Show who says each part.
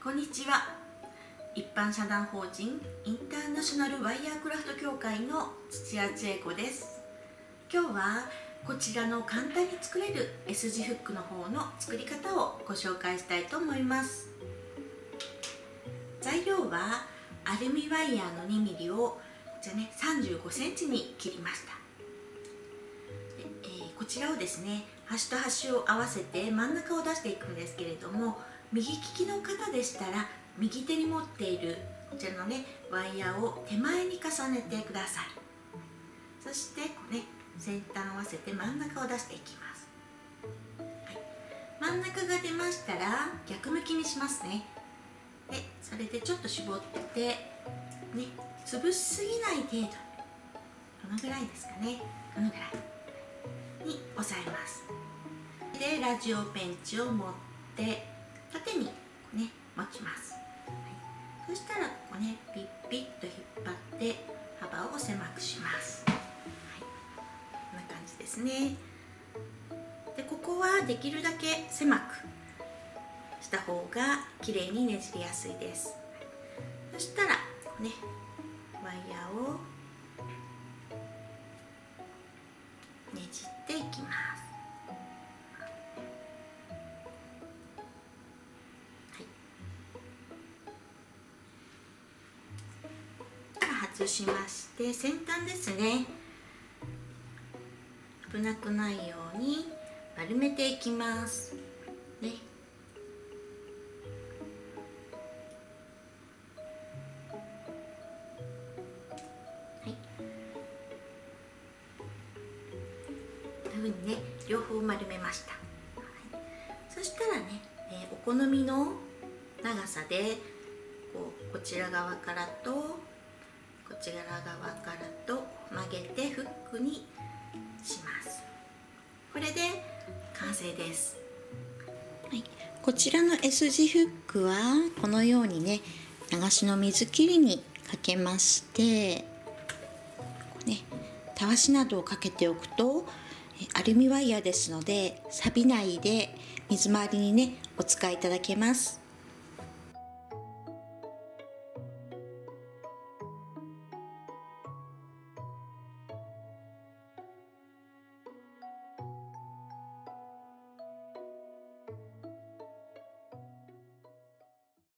Speaker 1: こんにちは。一般社団法人インターナショナルワイヤークラフト協会の土屋千恵子です。今日はこちらの簡単に作れる S 字フックの方の作り方をご紹介したいと思います。材料はアルミワイヤーの 2mm を35センチに切りました。こちらをですね、端と端を合わせて真ん中を出していくんですけれども、右利きの方でしたら右手に持っているこちらのねワイヤーを手前に重ねてください。そして先端を合わせて真ん中を出していきます。真ん中が出ましたら逆向きにしますね。でそれでちょっと絞って潰しすぎない程度に、このぐらいですかね、このぐらいに押さえます。でラジオペンチを持って縦に持ちます。そしたらピッピッと引っ張って幅を狭くします。こんな感じですね。でここはできるだけ狭くした方が綺麗にねじりやすいです。そしたらワイヤーをねじっていきます。外しまして、先端ですね、危なくないように丸めていきますね。こんな風に両方丸めました。そしたらお好みの長さでこちら側からとこちら側からと曲げてフックにします。これで完成です。こちらの S 字フックはこのように流しの水切りにかけまして、たわしなどをかけておくとアルミワイヤーですので錆びないで水回りにお使いいただけます。